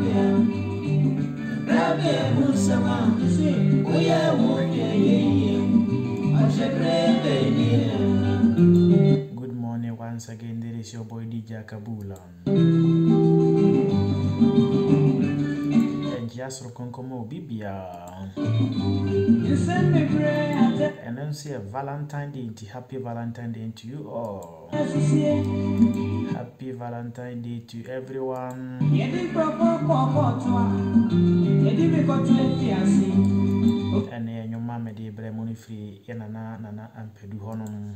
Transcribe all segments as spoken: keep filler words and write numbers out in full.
Good morning once again, there is your boy Djalkebulan. And just Rokonkomo Bibia. And then say a Valentine Day, happy Valentine Day to you all. Happy Valentine Day to everyone. And then your mama de Bremoni free, Yanana, Nana, Ampadu honum.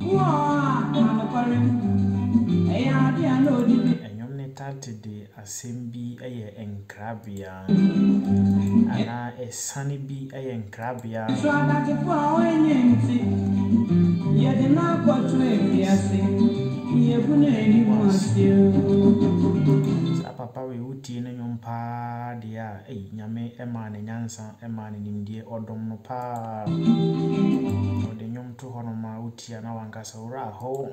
And your natal today, Asem be a Nkrabea. And a sunny be a Nkrabea. Papa we uti ne nyompa dia eh nyame ema ne nyansa ema ne nimdie odom no pa ode nyom to hono ma uti na wankasa ura ho.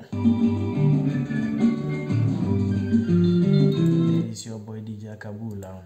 This is your boy Djalkebulan.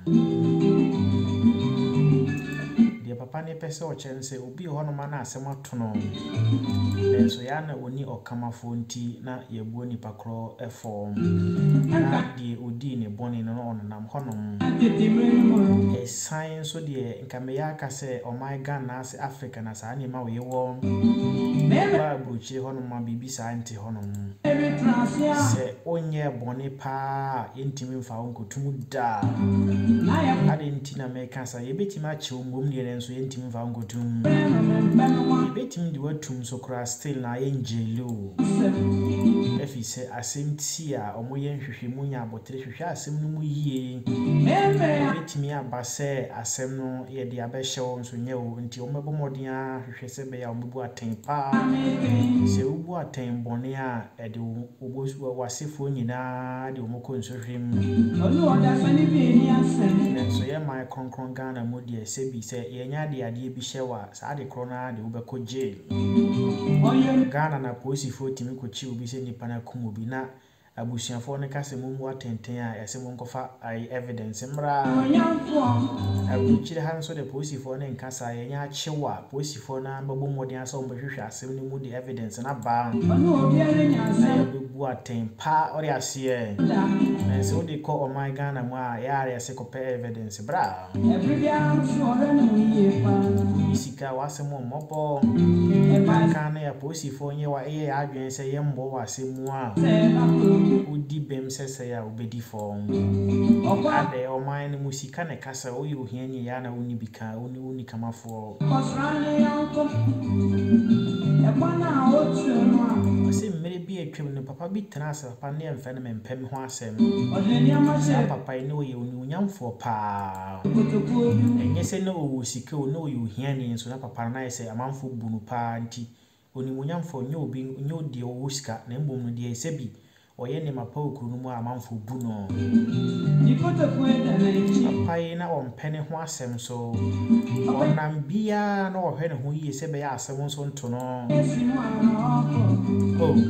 Dia papa ne pese o chense obi hono ma na asem atono enso ya na oni okamafo nti na yebuo ni pakro efom na die odi ne boni no onam honom e science so die nkame ya ka se o my Ghana as Africa na sa ni ma we wo ba bruchi honom ma bibi sa anti honom se onye boni pa intimi mfa onkotum da ade nti na me ka sa yebetima ache ombom ne enso yentimi mfa onkotum yebetim di watum so kra still na angelo efi se asem ti a omoye nhwehwemu nya abotre hwehwe asem no mu yie betimi abase asem no ye de abehye nso nye o nti omebo modin a hwehwe se be ya ombu atenpa se ubu aten bone a e de obosu wasefo nyina de omoko nso hwem onu oda fani bi ni asem so ye my konkron Ghana modi e se bi se ye nya de ade bi hyewa sa de krona de obeko jail Ghana na posifo timi ko chi obi se nipa na kumu bi na abusiafo ne kase mu atenten a yase mu nkofa ai evidence mra abuchire han so de posifo ne nkasa ye nya chewa posifo na mbabo modin asa ombehwehwe asem ne mu de evidence na ba na bebu atempa ori ase na so de ko o my Ghana mu a ya yase ko pe evidence bra isika wasem mobo kana ya posifo nye wa ye adwen se ye mbo wasem a udi bem sese ya obedi form ade o man musika ne kasa o yo hiani ya na uni bika uni uni kama fo se mere bi atwem ne papa bi trasa papa ne emfa ne mempem ho asem se papa ne o ye uni unyamfo pa enye se ne o sika o ne o yo hiani nso na papa na ese amanfo bunu pa nti oni unyamfo nye obi nye odi o sika na mbom no de ese bi oye ne mapa okunu mu amanfo bu no nikoto kwenda na ichi apai na ompene ho asem so onam bia na ohwe ne ho yi se be ya asem so nto no oh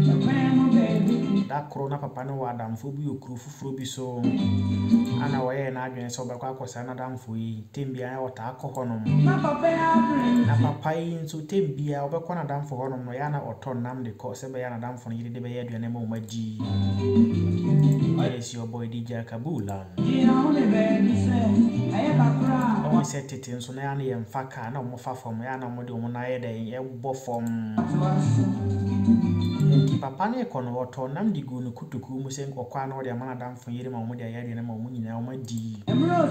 da corona papa no wa damfo bi okuru fufuro bi so ana oye na adwen so be kwa akosa na damfo yi tembia ya wota akọ honom na papa ya abren na papa yi nso tembia obekọ na damfo honom no ya na oton nam de ko se be ya na damfo no yide de be ya aduane ma G. Is your boy Djalkebulan. I said it in so na and faka na mo fa from ya na mo de mo na ye de e bo from papa na e kono oto nam di gu no kutuku mu se nkokwa na o de ma na fo yire ma mo de ya de na ma mo nyina o ma di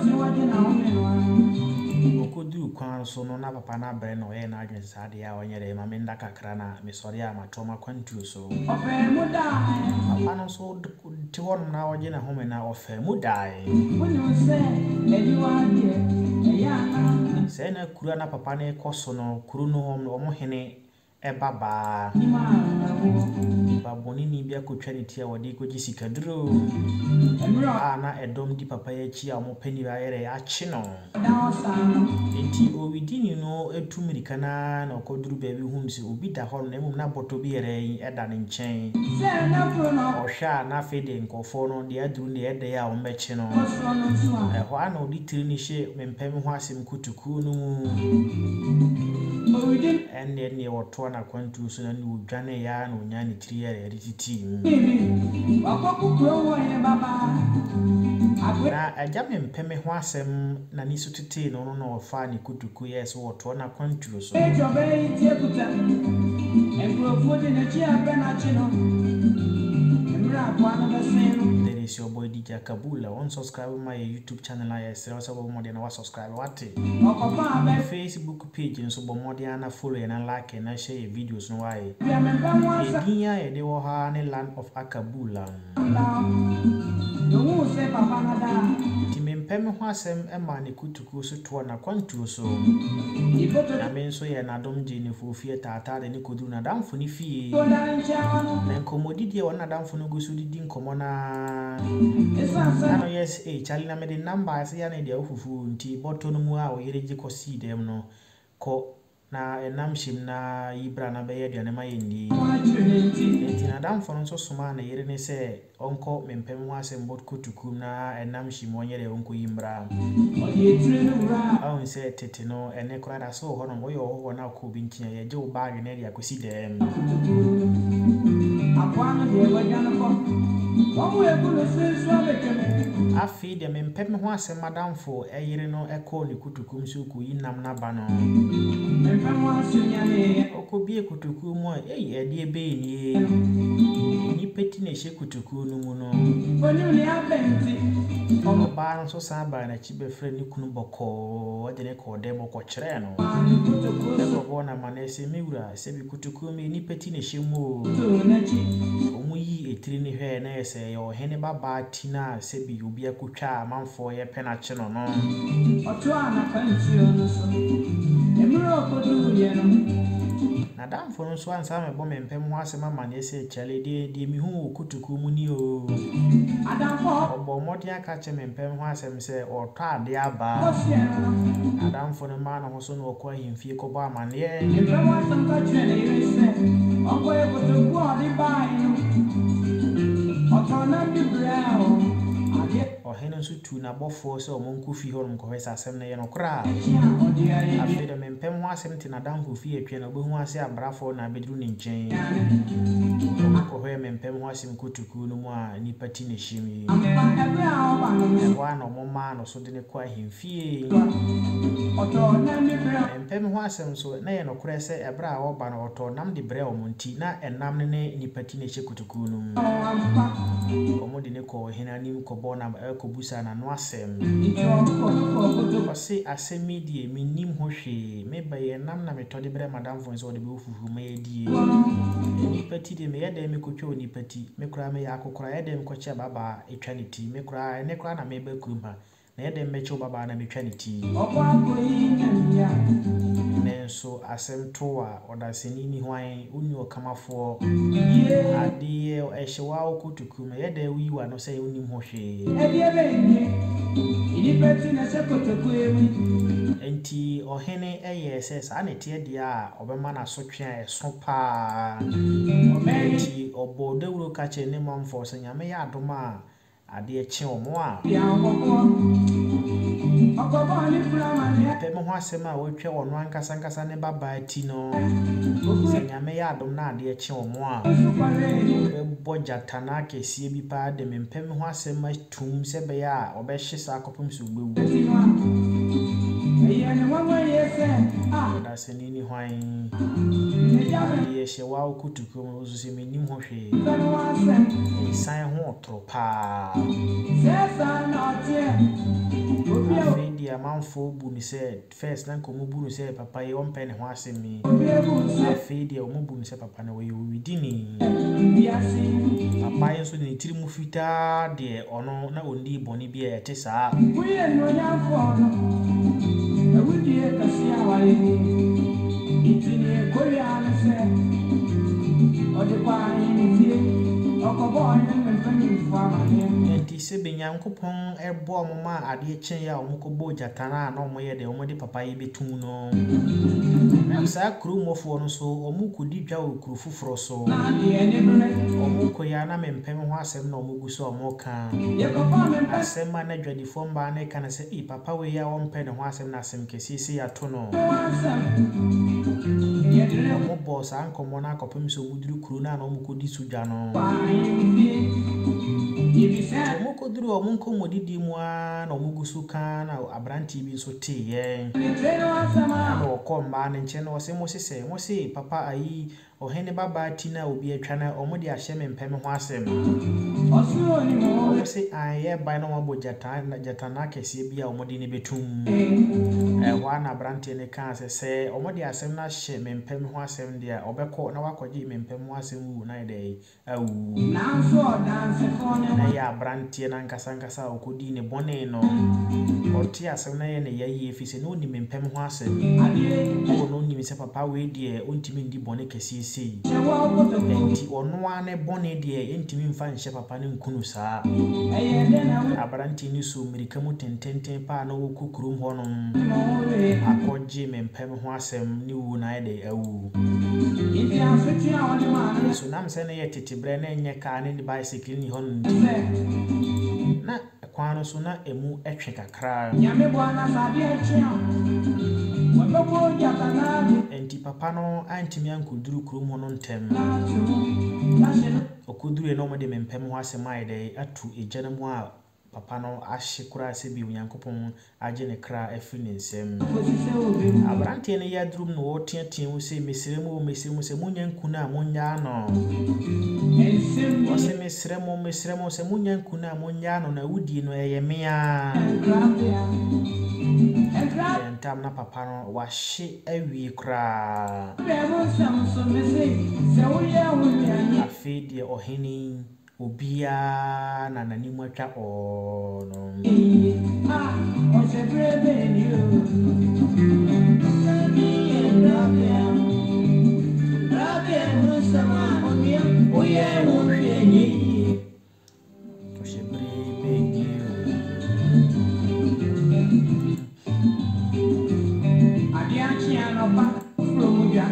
okodu kwan so no na papa na bre no ye na adwen sa de ya o nyere ma me ndaka kra na me sori ya ma to ma kwantu so papa no so ti won na oje na home na ofe mu dai woni se ediwa de ya na se na kura na papa na ekoso no kuru no omo hene e baba baboni ni bia kotwa ne tia wode ko gisikaduro ana edom di papa ya chi a mo pani ba yere ya chi no enti o widini no etumirika na na koduru baby hum si obi da ho na mum na boto bi yere eda ne nchen o hwa na fede nkofo no de aduru ne eda ya o mechi no e ho ana odi tiri ni hye mempem ho asem kutuku no ende ne woto na kwantu so na ni odwane ya na onya ne tiri yere rititi na agya mempem ho asem na ni so tete no no no fa ni kutuku yes woto na kwantu so there is your boy Djalkebulan. On subscribe my YouTube channel I say also more than wa subscribe what Facebook page and so more than follow and like and share videos no why Edia e de wo ha ne land of Nkrabea no wo se papa nada ti mempem ho asem e ma ne kutuku so to na kwantu so na men so ye na dom je ne fofie tata de ne kodu na damfo ni fie na komodidi e wona damfo no gusu didi nkomo na ano yes eh chali na me de number se ya na de ofufu nti boto no mu a o yere ji ko si dem no ko na enam shim na ibra na be ye de na ma yendi enti na damfo no so suma na yere ne se onko mempem ho asem bot kutuku na enam shim onyere onko yimbra awon se tete no ene kura da so ho no wo yo ho na ko bi ntia ye je wo bag na dia kosi dem apwana de wajana ko wo e ku se so abekeme afi de mempem ho asem madamfo eyire no eko ne kutuku mso ku yinam na ba no mempem ho asem nyane okobie kutuku mu eh e de be ni ni peti ne she kutuku no mu no onu ni abenti ono ba no so sa ba na chi be fre ni kunu boko wode ne ko de boko kire no ko bona manese miura se bi kutuku mi ni peti ne she mu omu yi etiri ni hwe na ese yo hene baba tina se bi obi akotwa manfo ye penache no no oto ana kanti ono so emro kodu ye no na damfo no so ansa me bo mempem ho asema manese chale de de mi hu kutuku mu ni o adamfo obo modi aka che mempem ho asem se oto ade aba adamfo no ma na ho so no okwa himfie ko ba amane mempem ho asem ka che ne ire se okwa e kutuku ade ba ino oto na bi brao o heno su tu na bofo se o monku fi ho nko hwesa asem na ye no kra afede mempem ho asem ti na danko fi etwe na obehu ase abrafo na bedru ne nchen ko hwe mempem ho asem kutuku no mu a ni pati ne shimi wa no mo ma no so de ne kwa himfie mempem ho asem so na ye no kra se ebra a oba na oto nam de bre o monti na enam ne ni pati ne she kutuku no mu omo de ne ko hena nim ko bona ko busa na no asem ko se asemi die minim ho hwe me ba ye nam na metode bre madam fo so de be ofufu ma ye die ni pati de me ye de me ko twa ni pati me kura me ya akokora ye de me ko che baba etwa ni ti me kura ne kura na me ba kuma na ye de me che baba na me twa ni ti nenso asem to a odaseni ni hwan uni okamafo ade e hyewa okutuku me ye de wiwa no se uni ho hwe ini peti na se kutuku emi enti ohene eye se sa na tie dia a obema na so twa eso pa enti obodewuro ka che ne mamfo se nyame ya adoma ade eche omo a pemo ho asema wotwe wono ankasa ankasa ne baba ti no se nyame ya adom na ade eche omo a bebo jatana kesie bi pa de mempem ho asema tum se be ya obehye akopum so gbewu eyane wanwa yese ah da se ni ni hwan ye hye wa okutuku mo so se menim ho hwe san ho tropa sesa na tie obi a manfo bu ni se first na komu bu ni se papa ye on pen ho asemi afedia o mu bu ni se papa na we widini papa ye so ni tiri mu fita de ono na ondi boni bi e te saa we no nyafo no e wudi e kasia wale itini ko ya na se enti se benyankopon ebo omoma ade chen ya omukobo jatana na omoye de omode papa yi betum no sa kru mofo no so omukudi dwa okru fufuro so omukoya na mempem ho asem na omugu so omoka asem na dwadi fomba na kana se i papa we ya ompe ne ho asem na asem kesisi ya to no omo boss ankomo na akopem so muduru kru na na omukodi sudwa no omukoduru omunko modidi mu a na omugu so ka na abranti bi so te ye na okomba ne nche no se mo se mo se papa ayi ohene baba tina obi atwa na omode ahye mempem ho asem oso ni mo se aye bai na wabo jata na jata na kese bi a omode ne betum eh wa na brante ne kan se se omode asem na hye mempem ho asem dia obekọ na wakoje mempem ho asem wu na ide awu na so dance for na ya brante na nkasa nkasa okodi ne bone no oti asem na ye ne yayi efise no ni mempem ho asem o no ni se papa we die ontimi ndi bone kese sei enti ono ane bone die entimi mfa nhye papa ne nkunu saa abranti ni so mirika mu tententen pa na wo kukurum ho no akoje mempem ho asem ni wu na ide awu so nam se na ye titibre na enye ka ne bicycle ni ho na kwano so na emu etwe kakra nyame bo na sabi etwe wababo jatana enti papa no antimi ankuduru krum ho no ntem okuduru no mo de mempem ho asema ide atu ejana mu a papa no ahikura se bi onyankopon age ne kra afri ne nsem abrante ne ya drum no wotiatia wo se mesiremu mesiremu se munyanku na munya no ensem wo se mesiremu mesiremu se munyanku na munya no na wudi no eyemea Nkrabea entam na papa no wahye awie kra afi de oheni obia na nanimu atwa ono ah o se brebe ni o Nkrabea Nkrabea musama onia oye ohwenyi o se brebe ni o adiachi anopa promuja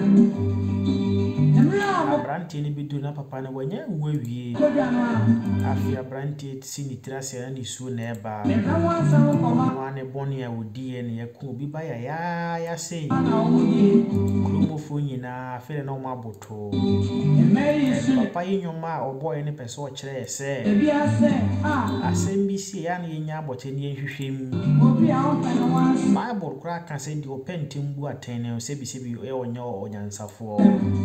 Abranti ni bidu na papa na wanya wawie afia branti sini trase na ni su na eba na ne boni ya odie ne yaku obi ba ya ya ya sei kromofo nyina afere na o maboto papa yinyoma oboy ne pese o kire ese asem bi si ya na yenya abote ne hwehwem obi a o pene wan bible kura kan se di opentimbu atene se bi se bi e onye onyansafo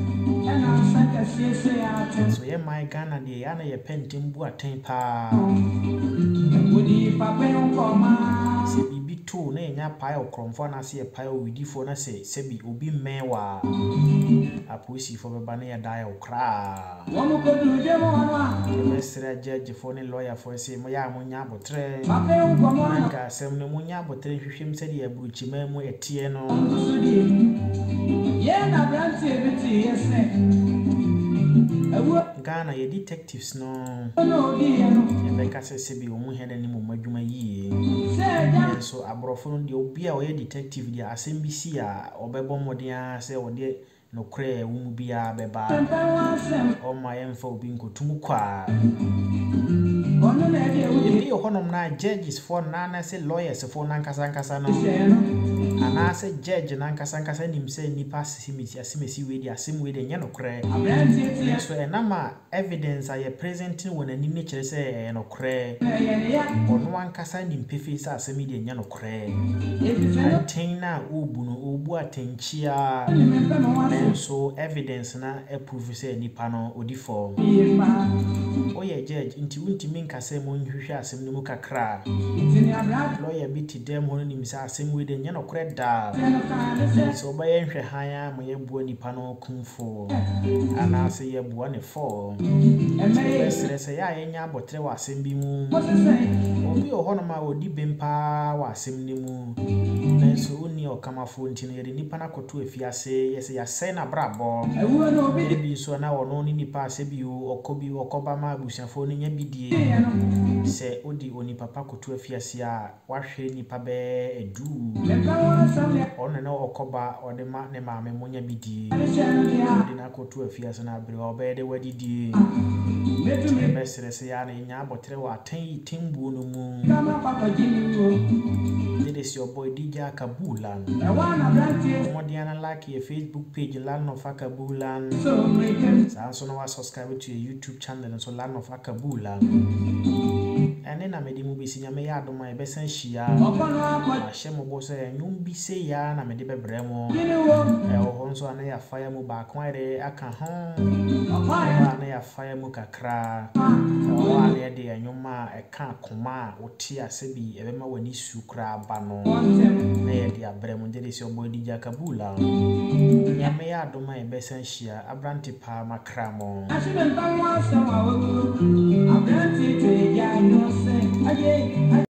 so ye my Ghana de ya na ye pentimbu aten pa wodi papa nkoma se bibi to na enya pa okromfo na se ye pa widifo na se se bi obi mewa aposi fo beba na ya dai okra womo ko duje mo wa mesra judge fo ne lawyer fo se mo ya mo nya botre papa nkoma ka sem ne mo nya botre hwehwem se de ya buruchi ma mu etie no ye na branti ebiti yese Ghana ye detectives no ye beka se se bi omu hede ni mo madwuma yie so abrofo no de obi a oye detective dia asem bi si a obebo modea se ode no kre wu bia beba o ma yemfa obi nkotum kwa ono na de we bi honom na judges for na na se lawyers for na nkasa nkasa no ana se judge na nkasa nkasa nim se nipa simiti asimesi we di asim we de nya no kre so enama evidence aye presenting wona nim ne kire se no kre ono ankasa nim pefi se asemi de nya no kre antenna obu no obu atenchia so evidence na approve se nipa no odi for oye judge nti untimi kase mo nhwehwe asem no mu kakra lawyer bi ti dem ho nim sa asem we de nya no kore da so ba ye nhwe han mo ye buo nipa no kumfo ana se ye buo ne fo esere se ya ye nya abotre wa asem bi mu obi o hono ma odi bempa wa asem ni mu nanso oni okamafo ntino ye nipa na koto afiase ye se ya se na brabo ebi so na wono ni nipa ase bi okobi okoba ma abusiafo ni nya bidie se odi oni papa koto afiase a wahwe nipa be edu ono na okoba ode ma ne maame monya bidie odi na koto afiase na abre obe de wadidie mesere se ya na nya abotre wa tan timbu no mu. This is your boy Djalkebulan. More than like your Facebook page Land of Nkrabea. So also now subscribe to your YouTube channel and so Land of Nkrabea. And then I made the movie senior me ya do my best and shia. I share my boss and you be say ya na me de bebremo. E o honso ana ya fire mu ba kwa de aka ho. Ana ya fire mu kakra. O ana de anyoma e ka koma oti asebi e be ma wani sukra ba no. Na ye de abremo de se obo Djalkebulan. Ya me ya do my best and shia abranti pa makramo. Abranti to ya no say